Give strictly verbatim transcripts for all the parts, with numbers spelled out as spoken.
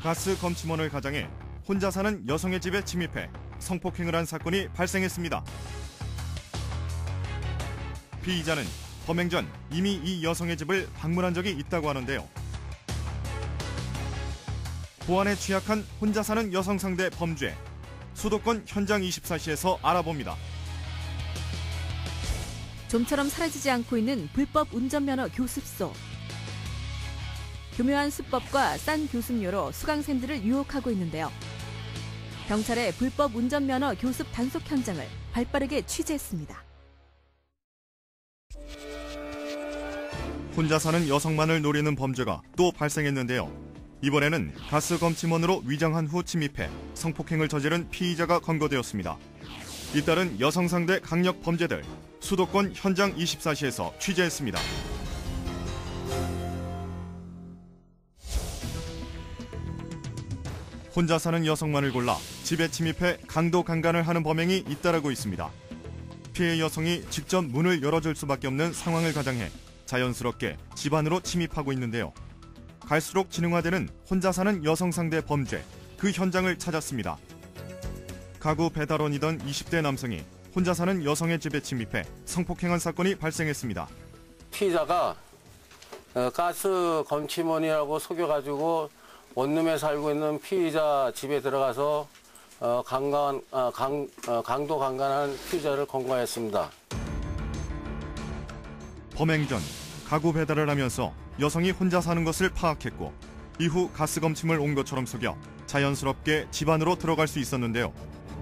가스 검침원을 가장해 혼자 사는 여성의 집에 침입해 성폭행을 한 사건이 발생했습니다. 피의자는 범행 전 이미 이 여성의 집을 방문한 적이 있다고 하는데요. 보안에 취약한 혼자 사는 여성 상대 범죄, 수도권 현장 이십사 시에서 알아봅니다. 좀처럼 사라지지 않고 있는 불법 운전면허 교습소. 교묘한 수법과 싼 교습료로 수강생들을 유혹하고 있는데요. 경찰의 불법 운전면허 교습 단속 현장을 발빠르게 취재했습니다. 혼자 사는 여성만을 노리는 범죄가 또 발생했는데요. 이번에는 가스 검침원으로 위장한 후 침입해 성폭행을 저지른 피의자가 검거되었습니다. 잇따른 여성 상대 강력 범죄들, 수도권 현장 이십사 시에서 취재했습니다. 혼자 사는 여성만을 골라 집에 침입해 강도 강간을 하는 범행이 잇따르고 있습니다. 피해 여성이 직접 문을 열어줄 수밖에 없는 상황을 가장해 자연스럽게 집 안으로 침입하고 있는데요. 갈수록 진흥화되는 혼자 사는 여성 상대 범죄, 그 현장을 찾았습니다. 가구 배달원이던 이십 대 남성이 혼자 사는 여성의 집에 침입해 성폭행한 사건이 발생했습니다. 피의자가 가스 검침원이라고 속여가지고 원룸에 살고 있는 피의자 집에 들어가서 강간, 강, 강도 강간한 피의자를 검거했습니다. 범행 전 가구 배달을 하면서 여성이 혼자 사는 것을 파악했고 이후 가스 검침을 온 것처럼 속여 자연스럽게 집 안으로 들어갈 수 있었는데요.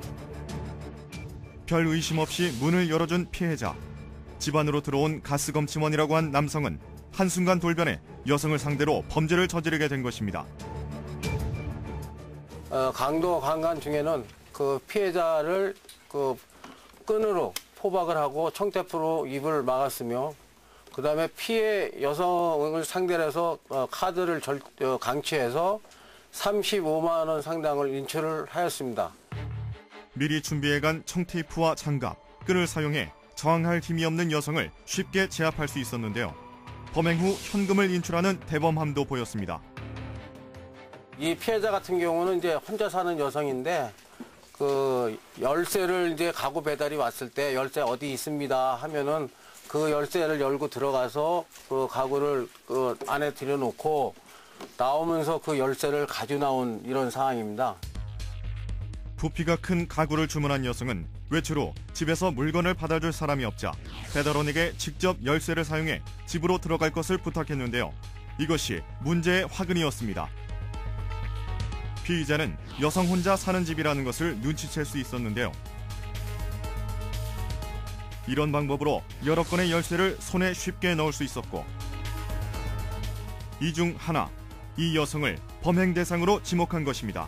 별 의심 없이 문을 열어준 피해자. 집 안으로 들어온 가스 검침원이라고 한 남성은 한순간 돌변해 여성을 상대로 범죄를 저지르게 된 것입니다. 어, 강도 강간 중에는 그 피해자를 그 끈으로 포박을 하고 청테이프로 입을 막았으며 그 다음에 피해 여성을 상대로 해서 어, 카드를 절, 어, 강취해서 삼십오만 원 상당을 인출을 하였습니다. 미리 준비해간 청테이프와 장갑, 끈을 사용해 저항할 힘이 없는 여성을 쉽게 제압할 수 있었는데요. 범행 후 현금을 인출하는 대범함도 보였습니다. 이 피해자 같은 경우는 이제 혼자 사는 여성인데 그 열쇠를 이제 가구 배달이 왔을 때 열쇠 어디 있습니다 하면은 그 열쇠를 열고 들어가서 그 가구를 그 안에 들여놓고 나오면서 그 열쇠를 가져 나온 이런 상황입니다. 부피가 큰 가구를 주문한 여성은 외출 후 집에서 물건을 받아줄 사람이 없자 배달원에게 직접 열쇠를 사용해 집으로 들어갈 것을 부탁했는데요. 이것이 문제의 화근이었습니다. 피의자는 여성 혼자 사는 집이라는 것을 눈치챌 수 있었는데요. 이런 방법으로 여러 건의 열쇠를 손에 쉽게 넣을 수 있었고 이 중 하나, 이 여성을 범행 대상으로 지목한 것입니다.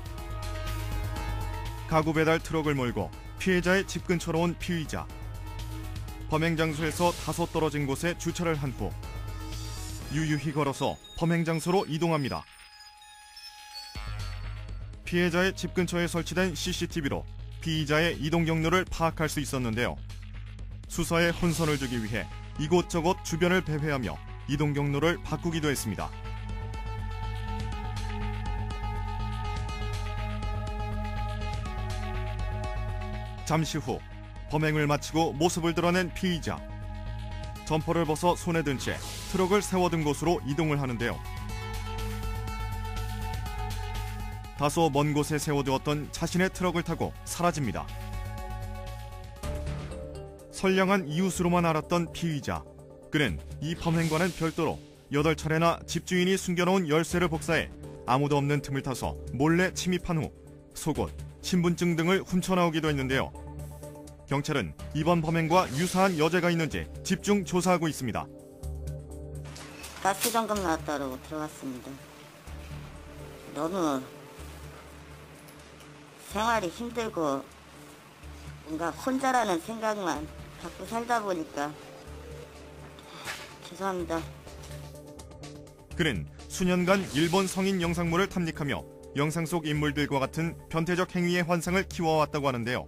가구 배달 트럭을 몰고 피해자의 집 근처로 온 피의자. 범행 장소에서 다소 떨어진 곳에 주차를 한 후 유유히 걸어서 범행 장소로 이동합니다. 피해자의 집 근처에 설치된 씨씨티비로 피의자의 이동 경로를 파악할 수 있었는데요. 수사에 혼선을 주기 위해 이곳저곳 주변을 배회하며 이동 경로를 바꾸기도 했습니다. 잠시 후 범행을 마치고 모습을 드러낸 피의자. 점퍼를 벗어 손에 든 채 트럭을 세워둔 곳으로 이동을 하는데요. 다소 먼 곳에 세워두었던 자신의 트럭을 타고 사라집니다. 선량한 이웃으로만 알았던 피의자. 그는 이 범행과는 별도로 여덟 차례나 집주인이 숨겨놓은 열쇠를 복사해 아무도 없는 틈을 타서 몰래 침입한 후 속옷, 신분증 등을 훔쳐나오기도 했는데요. 경찰은 이번 범행과 유사한 여죄가 있는지 집중 조사하고 있습니다. 가스 점검 나왔다고 들어갔습니다. 너무 생활이 힘들고 뭔가 혼자라는 생각만 자꾸 살다 보니까 죄송합니다. 그는 수년간 일본 성인 영상물을 탐닉하며 영상 속 인물들과 같은 변태적 행위의 환상을 키워왔다고 하는데요.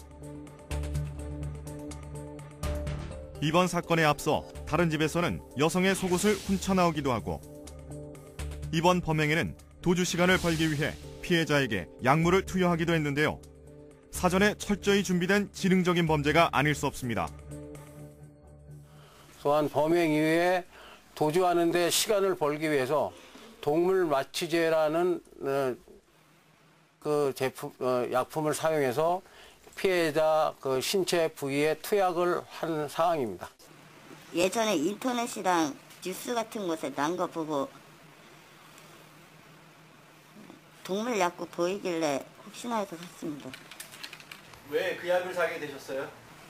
이번 사건에 앞서 다른 집에서는 여성의 속옷을 훔쳐나오기도 하고 이번 범행에는 도주 시간을 벌기 위해 피해자에게 약물을 투여하기도 했는데요. 사전에 철저히 준비된 지능적인 범죄가 아닐 수 없습니다. 또한 범행 이후에 도주하는 데 시간을 벌기 위해서 동물 마취제라는 그 제품, 약품을 사용해서 피해자 그 신체 부위에 투약을 한 상황입니다. 예전에 인터넷이랑 뉴스 같은 곳에 난 거 보고 동물 약국 보이길래 혹시나 해서 샀습니다. 왜 그 약을 사게 되셨어요?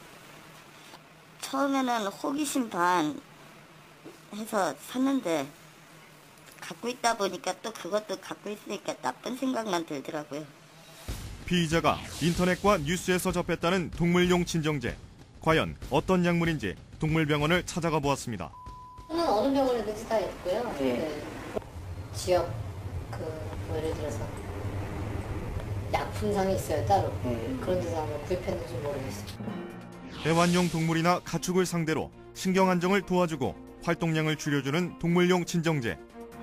처음에는 호기심 반 해서 샀는데 갖고 있다 보니까 또 그것도 갖고 있으니까 나쁜 생각만 들더라고요. 피의자가 인터넷과 뉴스에서 접했다는 동물용 진정제. 과연 어떤 약물인지 동물병원을 찾아가 보았습니다. 저는 어느 병원에든지 다 있고요. 네. 네. 지역 그 뭐 예를 들어서 약품상이 있어요 따로. 음. 그런 데서 아마 구입했는지 모르겠어요. 애완용 동물이나 가축을 상대로 신경 안정을 도와주고 활동량을 줄여주는 동물용 진정제.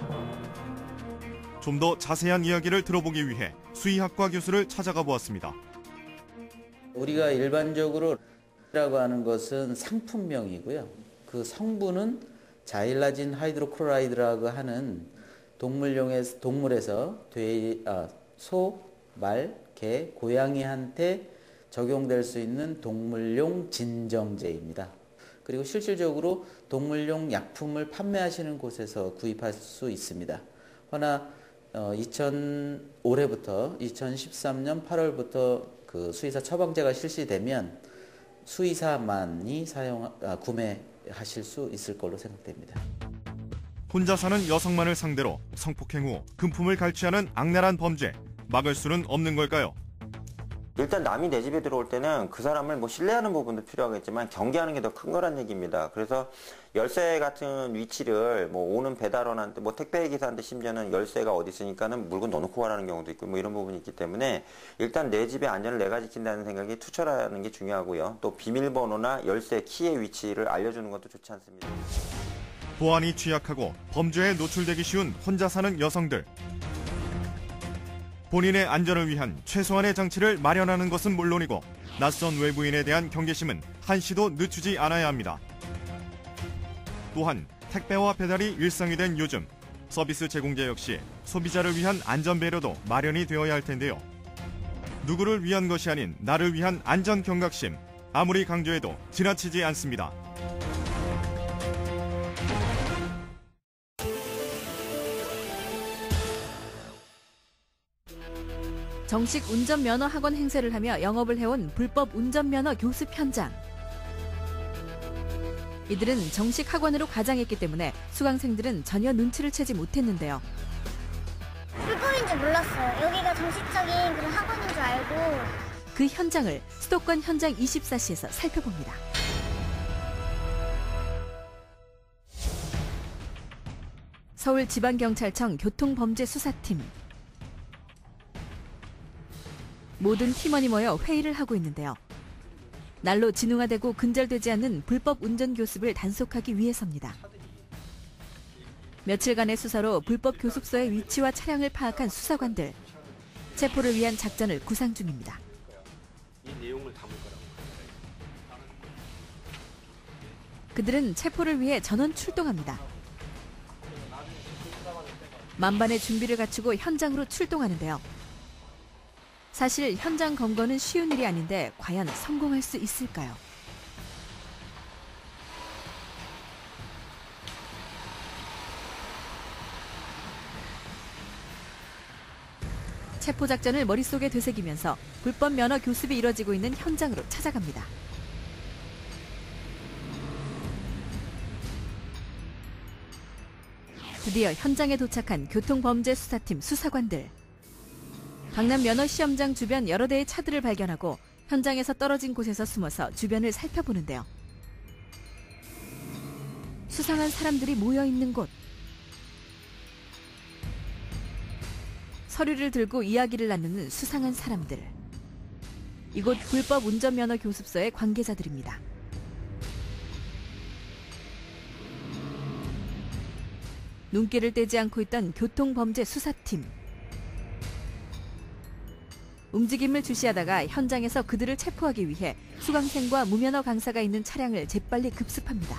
좀 더 자세한 이야기를 들어보기 위해 수의학과 교수를 찾아가 보았습니다. 우리가 일반적으로 라고 하는 것은 상품명이고요. 그 성분은 자일라진 하이드로크로라이드라고 하는 동물용의 동물에서 돼, 아, 소, 말, 개, 고양이한테 적용될 수 있는 동물용 진정제입니다. 그리고 실질적으로 동물용 약품을 판매하시는 곳에서 구입할 수 있습니다. 허나 어, 이천 올해부터 이천십삼 년 팔월부터 그 수의사 처방제가 실시되면 수의사만이 사용 아, 구매하실 수 있을 걸로 생각됩니다. 혼자 사는 여성만을 상대로 성폭행 후 금품을 갈취하는 악랄한 범죄. 막을 수는 없는 걸까요? 일단 남이 내 집에 들어올 때는 그 사람을 뭐 신뢰하는 부분도 필요하겠지만 경계하는 게 더 큰 거란 얘기입니다. 그래서 열쇠 같은 위치를 뭐 오는 배달원한테 뭐 택배 기사한테 심지어는 열쇠가 어디 있으니까는 물건 넣어놓고 가라는 경우도 있고 뭐 이런 부분이 있기 때문에 일단 내 집의 안전을 내가 지킨다는 생각이 투철하는 게 중요하고요. 또 비밀번호나 열쇠 키의 위치를 알려주는 것도 좋지 않습니다. 보안이 취약하고 범죄에 노출되기 쉬운 혼자 사는 여성들. 본인의 안전을 위한 최소한의 장치를 마련하는 것은 물론이고 낯선 외부인에 대한 경계심은 한시도 늦추지 않아야 합니다. 또한 택배와 배달이 일상이 된 요즘 서비스 제공자 역시 소비자를 위한 안전 배려도 마련이 되어야 할 텐데요. 누구를 위한 것이 아닌 나를 위한 안전 경각심. 아무리 강조해도 지나치지 않습니다. 정식 운전면허 학원 행세를 하며 영업을 해온 불법 운전면허 교습 현장. 이들은 정식 학원으로 가장했기 때문에 수강생들은 전혀 눈치를 채지 못했는데요. 불법인지 몰랐어요. 여기가 정식적인 그런 학원인 줄 알고. 그 현장을 수도권 현장 이십사 시에서 살펴봅니다. 서울지방경찰청 교통범죄수사팀. 모든 팀원이 모여 회의를 하고 있는데요. 날로 진흥화되고 근절되지 않는 불법 운전 교습을 단속하기 위해서입니다. 며칠간의 수사로 불법 교습소의 위치와 차량을 파악한 수사관들. 체포를 위한 작전을 구상 중입니다. 그들은 체포를 위해 전원 출동합니다. 만반의 준비를 갖추고 현장으로 출동하는데요. 사실 현장 검거는 쉬운 일이 아닌데 과연 성공할 수 있을까요? 체포작전을 머릿속에 되새기면서 불법 면허 교습이 이뤄지고 있는 현장으로 찾아갑니다. 드디어 현장에 도착한 교통범죄수사팀 수사관들. 강남 면허시험장 주변 여러 대의 차들을 발견하고 현장에서 떨어진 곳에서 숨어서 주변을 살펴보는데요. 수상한 사람들이 모여있는 곳. 서류를 들고 이야기를 나누는 수상한 사람들. 이곳 불법 운전면허 교습소의 관계자들입니다. 눈길을 떼지 않고 있던 교통범죄 수사팀. 움직임을 주시하다가 현장에서 그들을 체포하기 위해 수강생과 무면허 강사가 있는 차량을 재빨리 급습합니다.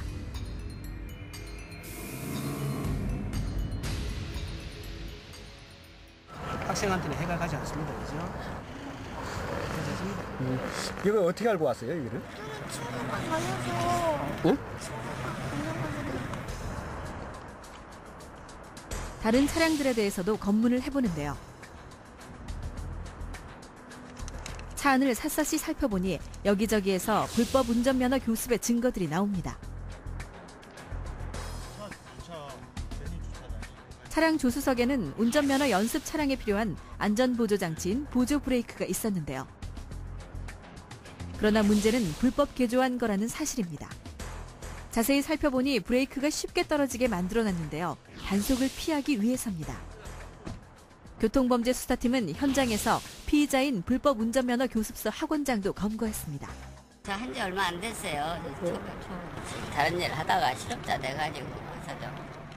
학생한테는 해가 가지 않습니다. 그죠? 괜찮습니다. 음, 이거 어떻게 알고 왔어요, 이거를? 친구가 다녀서 응? 다른 차량들에 대해서도 검문을 해보는데요. 차 안을 샅샅이 살펴보니 여기저기에서 불법 운전면허 교습의 증거들이 나옵니다. 차량 조수석에는 운전면허 연습 차량에 필요한 안전보조장치인 보조 브레이크가 있었는데요. 그러나 문제는 불법 개조한 거라는 사실입니다. 자세히 살펴보니 브레이크가 쉽게 떨어지게 만들어놨는데요. 단속을 피하기 위해서입니다. 교통범죄 수사팀은 현장에서 피의자인 불법 운전면허 교습소 학원장도 검거했습니다. 저 한 지 얼마 안 됐어요. 다른 일 하다가 실업자 돼가지고 와서죠.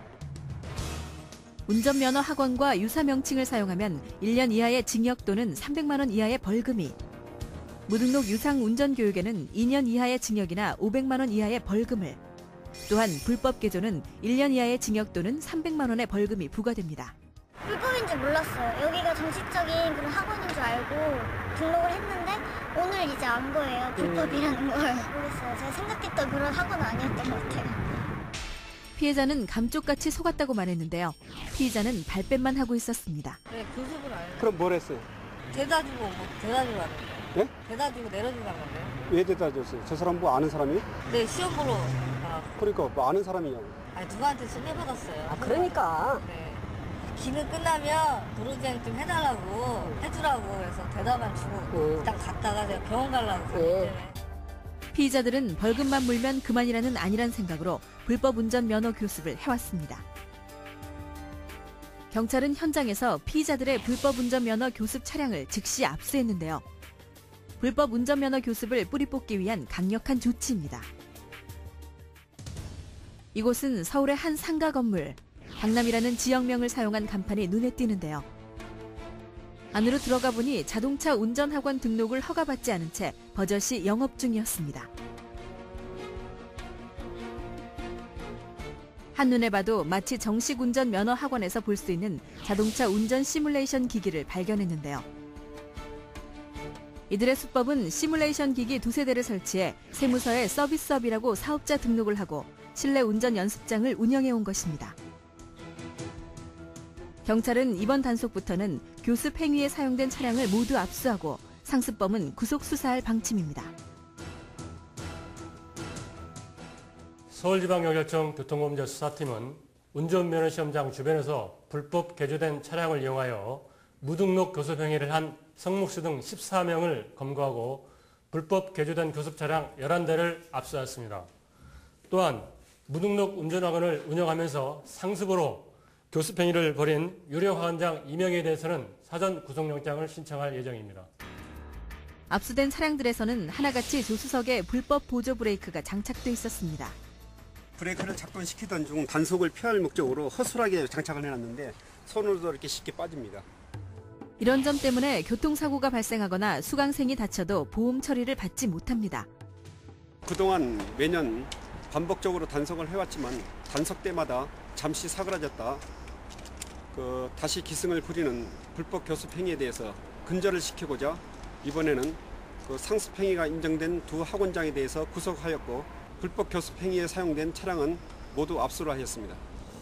운전면허 학원과 유사 명칭을 사용하면 일 년 이하의 징역 또는 삼백만 원 이하의 벌금이, 무등록 유상 운전교육에는 이 년 이하의 징역이나 오백만 원 이하의 벌금을, 또한 불법 개조는 일 년 이하의 징역 또는 삼백만 원의 벌금이 부과됩니다. 불법인 줄 몰랐어요. 여기가 정식적인 그런 학원인 줄 알고 등록을 했는데 오늘 이제 안 거예요. 불법이라는 걸 모르겠어요. 제가 생각했던 그런 학원은 아니었던 것 같아요. 피해자는 감쪽같이 속았다고 말했는데요. 피의자는 발뺌만 하고 있었습니다. 네, 교습을 알고. 그럼 뭘 했어요? 대다 주고 뭐 대다 주고 하는 거예요. 예? 대다 주고 내려주라는 건데요. 왜 대다 줬어요? 저 사람 뭐 아는 사람이에요? 네, 시험 보러. 아, 그러니까 뭐 아는 사람이냐고. 아니, 누구한테 소개받았어요. 아, 그러니까. 네. 기능 끝나면 도로주행 좀 해달라고 해주라고 해서 대답만 주고 음. 일단 갔다가 제가 병원 가려고 예. 피의자들은 벌금만 물면 그만이라는 아니란 생각으로 불법 운전 면허 교습을 해왔습니다. 경찰은 현장에서 피의자들의 불법 운전 면허 교습 차량을 즉시 압수했는데요. 불법 운전 면허 교습을 뿌리 뽑기 위한 강력한 조치입니다. 이곳은 서울의 한 상가 건물, 강남이라는 지역명을 사용한 간판이 눈에 띄는데요. 안으로 들어가 보니 자동차 운전학원 등록을 허가받지 않은 채 버젓이 영업 중이었습니다. 한눈에 봐도 마치 정식 운전 면허 학원에서 볼 수 있는 자동차 운전 시뮬레이션 기기를 발견했는데요. 이들의 수법은 시뮬레이션 기기 두세 대를 설치해 세무서에 서비스업이라고 사업자 등록을 하고 실내 운전 연습장을 운영해온 것입니다. 경찰은 이번 단속부터는 교습 행위에 사용된 차량을 모두 압수하고 상습범은 구속 수사할 방침입니다. 서울지방경찰청 교통범죄 수사팀은 운전면허 시험장 주변에서 불법 개조된 차량을 이용하여 무등록 교습 행위를 한 성목수 등 십사 명을 검거하고 불법 개조된 교습 차량 열한 대를 압수하였습니다. 또한 무등록 운전학원을 운영하면서 상습으로 교습 행위를 벌인 유료 학원장 이 명에 대해서는 사전 구속영장을 신청할 예정입니다. 압수된 차량들에서는 하나같이 조수석에 불법 보조 브레이크가 장착돼 있었습니다. 브레이크를 작동시키던 중 단속을 피할 목적으로 허술하게 장착을 해놨는데 손으로도 이렇게 쉽게 빠집니다. 이런 점 때문에 교통사고가 발생하거나 수강생이 다쳐도 보험 처리를 받지 못합니다. 그동안 매년 반복적으로 단속을 해왔지만 단속 때마다 잠시 사그라졌다 그 다시 기승을 부리는 불법 교습 행위에 대해서 근절을 시키고자 이번에는 그 상습 행위가 인정된 두 학원장에 대해서 구속하였고 불법 교습 행위에 사용된 차량은 모두 압수를 하였습니다.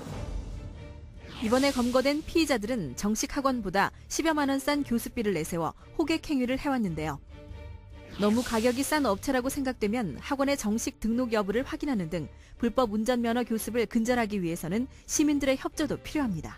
이번에 검거된 피의자들은 정식 학원보다 십여만 원 싼 교습비를 내세워 호객 행위를 해왔는데요. 너무 가격이 싼 업체라고 생각되면 학원의 정식 등록 여부를 확인하는 등 불법 운전면허 교습을 근절하기 위해서는 시민들의 협조도 필요합니다.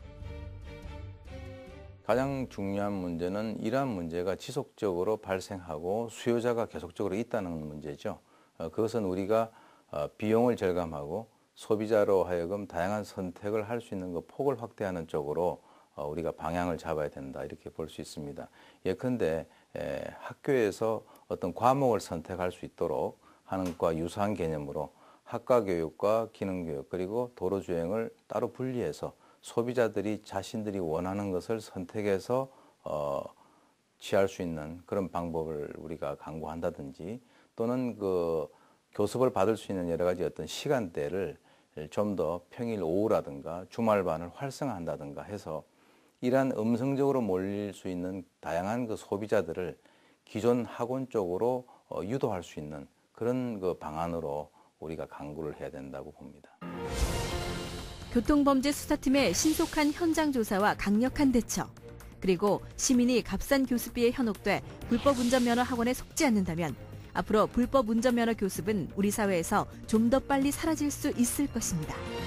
가장 중요한 문제는 이러한 문제가 지속적으로 발생하고 수요자가 계속적으로 있다는 문제죠. 그것은 우리가 비용을 절감하고 소비자로 하여금 다양한 선택을 할 수 있는 그 폭을 확대하는 쪽으로 우리가 방향을 잡아야 된다 이렇게 볼 수 있습니다. 예컨대 학교에서 어떤 과목을 선택할 수 있도록 하는 것과 유사한 개념으로 학과 교육과 기능 교육 그리고 도로 주행을 따로 분리해서 소비자들이 자신들이 원하는 것을 선택해서 어, 취할 수 있는 그런 방법을 우리가 강구한다든지 또는 그 교습을 받을 수 있는 여러 가지 어떤 시간대를 좀 더 평일 오후라든가 주말반을 활성화한다든가 해서 이러한 음성적으로 몰릴 수 있는 다양한 그 소비자들을 기존 학원 쪽으로 어, 유도할 수 있는 그런 그 방안으로 우리가 강구를 해야 된다고 봅니다. 교통범죄 수사팀의 신속한 현장 조사와 강력한 대처, 그리고 시민이 값싼 교습비에 현혹돼 불법 운전면허 학원에 속지 않는다면 앞으로 불법 운전면허 교습은 우리 사회에서 좀 더 빨리 사라질 수 있을 것입니다.